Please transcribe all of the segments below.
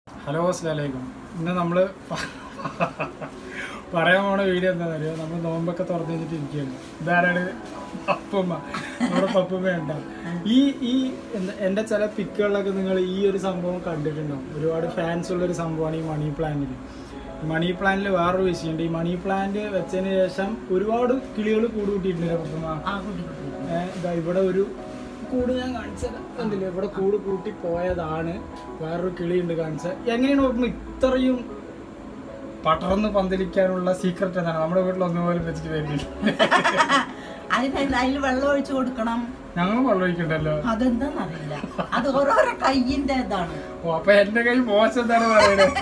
Hello അസ്സലാമലൈക്കും. ഇന്ന് നമ്മൾ പറയാൻ പോണ വീഡിയോ എന്താണെന്ന് അറിയോ? നമ്മൾ നോമ്പൊക്കെ തുറന്നു കഴിഞ്ഞിട്ട് ഇരിക്കുകയാണ്. ഇതാരാണ്? പപ്പുമ്മ. നമ്മുടെ പപ്പുമ്മ ഉണ്ടാവും. ഈ എൻ്റെ ചില പിക്കുകളിലൊക്കെ നിങ്ങൾ ഈ ഒരു സംഭവം കണ്ടിട്ടുണ്ടാവും. ഒരുപാട് ഫാൻസ് ഉള്ളൊരു സംഭവമാണ് ഈ മണി പ്ലാന്റിൽ. മണി പ്ലാന്റിൽ വേറൊരു വിഷയമുണ്ട്. ഈ മണി പ്ലാന്റ് വെച്ചതിന് ശേഷം ഒരുപാട് കിളികൾ കൂട് കൂട്ടിയിട്ടുണ്ട് പപ്പുമ്മ. ഇവിടെ ഒരു കൂട് ഞാൻ കാണിച്ചത് എന്തില്ല, ഇവിടെ കൂട് കൂട്ടി പോയതാണ്. വേറൊരു കിളിയുണ്ട് കാണിച്ചത്. എങ്ങനെയാണ് നോക്കുമ്പോൾ ഇത്രയും പടർന്ന് പന്തലിക്കാനുള്ള സീക്രട്ട് എന്താണ്? നമ്മുടെ വീട്ടിൽ ഒന്നുപോലും വെച്ചിട്ട് വരുന്നില്ല. അതിൽ വെള്ളം ഒഴിച്ചു കൊടുക്കണം. ഞങ്ങൾ വെള്ളം ഒഴിക്കണ്ടല്ലോ. അതെന്താന്നറിയില്ല, അത് ഓരോരോ കയ്യിന്റെ ഇതാണ്. ഓ, അപ്പൊ എന്റെ കൈ മോശം എന്താണ് പറയുന്നത്?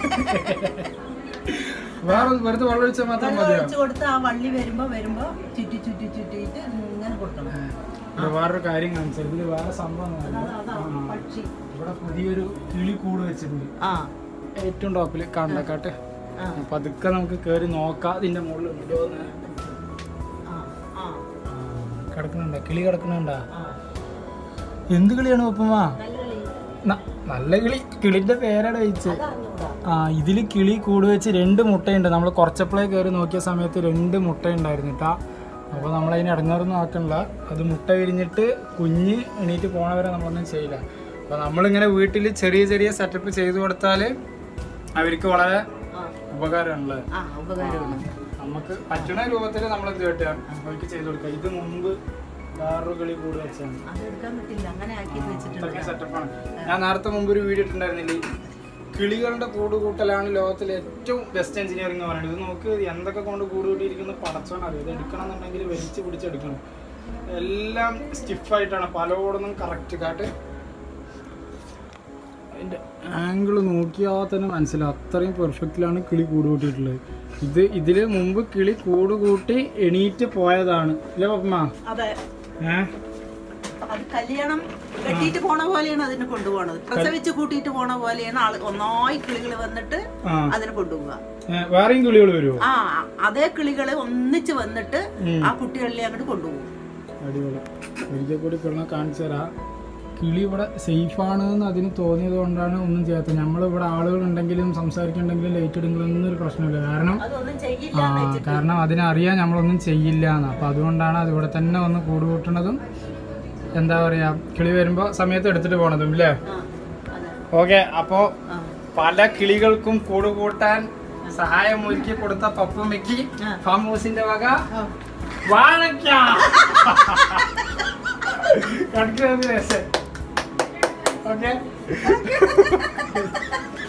വേറെ വെറുതെ വെള്ളം ഒഴിച്ചാൽ മാത്രം മതി. ഒഴിച്ചു കൊടുത്ത് ആ വള്ളി വരുമ്പോ ചുറ്റിയിട്ട് ഇങ്ങനെ കൊടുക്കണം. വേറൊരു കാര്യം കാണിച്ചത്, ഇതില് വേറെ സംഭവം ഇവിടെ പുതിയൊരു കിളി കൂട് വെച്ചിട്ടുണ്ട്. ഏറ്റവും ടോപ്പില് കണ്ടക്കാട്ടെ. അപ്പൊ അതൊക്കെ നമുക്ക് കേറി നോക്കാം. ഇതിന്റെ മുകളിൽ കിടക്കുന്നുണ്ട, കിളി കിടക്കുന്നുണ്ടാ? എന്ത് കിളിയാണ് പപ്പമ്മ? നല്ല കിളി. കിളിന്റെ പേരാണ് വെച്ചത്. ഇതില് കിളി കൂട് വെച്ച് 2 മുട്ടയുണ്ട്. നമ്മൾ കുറച്ചപ്പോഴേ കയറി നോക്കിയ സമയത്ത് 2 മുട്ടയുണ്ടായിരുന്നു കേട്ടാ. അപ്പോൾ നമ്മളതിന് ഇടങ്ങാറൊന്നും ആക്കണില്ല. അത് മുട്ട വിരിഞ്ഞിട്ട് കുഞ്ഞ് എണീറ്റ് പോണവരെ നമ്മളൊന്നും ചെയ്യില്ല. അപ്പോൾ നമ്മളിങ്ങനെ വീട്ടിൽ ചെറിയ ചെറിയ സെറ്റപ്പ് ചെയ്തു കൊടുത്താൽ അവർക്ക് വളരെ ഉപകാരമാണല്ലേ. നമുക്ക് പറ്റുന്ന രൂപത്തിൽ നമ്മളെന്ത് കേട്ടാ അവർക്ക് ചെയ്തു കൊടുക്കുക. ഇത് മുമ്പ് വേറൊരു കിളി കൂട് വെച്ചാണ്. സെറ്റപ്പാണ്. ഞാൻ നേരത്തെ മുമ്പ് ഒരു വീഡിയോ ഇട്ടുണ്ടായിരുന്നില്ലേ, കിളികളുടെ കൂട് കൂട്ടലാണ് ലോകത്തിലെ ഏറ്റവും ബെസ്റ്റ് എഞ്ചിനീയറിംഗ് എന്ന് പറയുന്നത്. ഇത് നോക്ക്, എന്തൊക്കെ കൊണ്ട് കൂട് കൂട്ടിയിരിക്കുന്ന പടച്ചോണം അറിയാം. ഇത് എടുക്കണം എന്നുണ്ടെങ്കിൽ വലിച്ച് പിടിച്ചെടുക്കണം. എല്ലാം സ്റ്റിഫായിട്ടാണ്, പലയോടൊന്നും കറക്റ്റ് കാട്ട്. അതിൻ്റെ ആംഗിൾ നോക്കിയാൽ തന്നെ മനസ്സിലാവും, അത്രയും പെർഫെക്റ്റിലാണ് കിളി കൂട് കൂട്ടിയിട്ടുള്ളത്. ഇതില് മുമ്പ് കിളി കൂട് കൂട്ടി എണീറ്റ് പോയതാണ് അല്ലേ പപ്പമ്മ? അത് കല്യാണം കെട്ടിയിട്ട് പോണ പോലെയാണ് അതിനെ കൊണ്ടുപോകണത്. പ്രസവിച്ച് കൂട്ടിയിട്ട് പോണ പോലെയാണ് ഒന്നായി കിളികൾ വന്നിട്ട് അതിനെ കൊണ്ടുപോവുക. വേറെയും കിളികൾ വരുമോ? അതേ കിളികള് ഒന്നിച്ച് വന്നിട്ട് ആ കുട്ടികളിലെ അങ്ങോട്ട് കൊണ്ടുപോകും. അടിപൊളി. ഒരിക്കൽ കൂടി കിടന്ന് കാണിച്ചു തരാം. കിളി ഇവിടെ സേഫാണെന്ന് അതിന് തോന്നിയത് കൊണ്ടാണ് ഒന്നും ചെയ്യാത്തത്. നമ്മളിവിടെ ആളുകളുണ്ടെങ്കിലും സംസാരിക്കുന്നുണ്ടെങ്കിലും ലൈറ്റ് ഇടുന്നതൊന്നും ഒരു പ്രശ്നമില്ല. കാരണം അതിനറിയാം നമ്മളൊന്നും ചെയ്യില്ല എന്ന്. അപ്പം അതുകൊണ്ടാണ് അത് ഇവിടെ തന്നെ വന്ന് കൂട് കൂട്ടുന്നതും എന്താ പറയാ, കിളി വരുമ്പോ സമയത്ത് എടുത്തിട്ട് പോണതും അല്ലേ? ഓക്കെ. അപ്പോ പല കിളികൾക്കും കൂട് കൂട്ടാൻ സഹായം ഒരുക്കി കൊടുത്ത പപ്പുമ്മയ്ക്ക് ഫാം ഹൗസിന്റെ വക വാഴയ്ക്ക. ഓക്കെ.